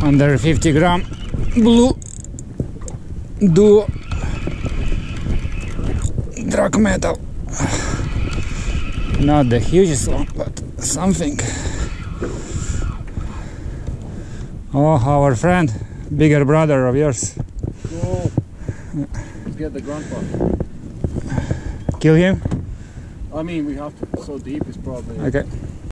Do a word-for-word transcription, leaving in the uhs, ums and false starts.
under fifty gram blue duo drag metal. Not the hugest one, but something. Oh, our friend, bigger brother of yours. Go. Get the grandpa. Kill him? I mean, we have to. So deep is probably. Okay.